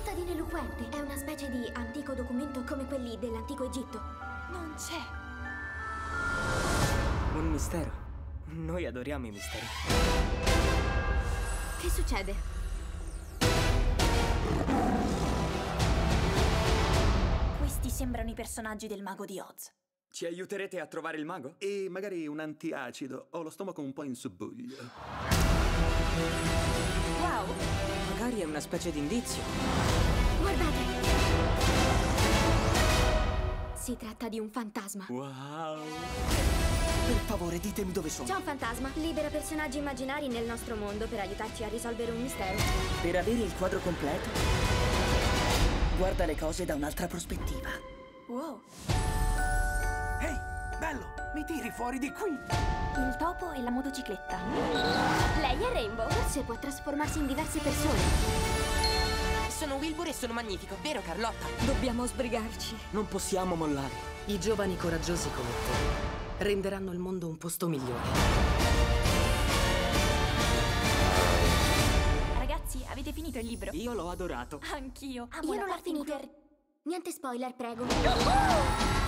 custodine eloquente. È una specie di antico documento come quelli dell'antico Egitto. Non c'è. Un mistero. Noi adoriamo i misteri. Che succede? Questi sembrano i personaggi del Mago di Oz. Ci aiuterete a trovare il mago? E magari un antiacido. Ho lo stomaco un po' in subbuglio. Wow! Magari è una specie di indizio. Guardate! Si tratta di un fantasma. Wow! Per favore, ditemi dove sono. C'è un fantasma. Libera personaggi immaginari nel nostro mondo per aiutarci a risolvere un mistero. Per avere il quadro completo, guarda le cose da un'altra prospettiva. Wow! Ehi, bello, mi tiri fuori di qui. Il topo e la motocicletta. Lei è Rainbow. Forse può trasformarsi in diverse persone. Sono Wilbur e sono magnifico, vero Carlotta? Dobbiamo sbrigarci. Non possiamo mollare. I giovani coraggiosi come te renderanno il mondo un posto migliore. Ragazzi, avete finito il libro? Io l'ho adorato. Anch'io. Amo Io la non l'ho parte in cui- finito. Niente spoiler, prego.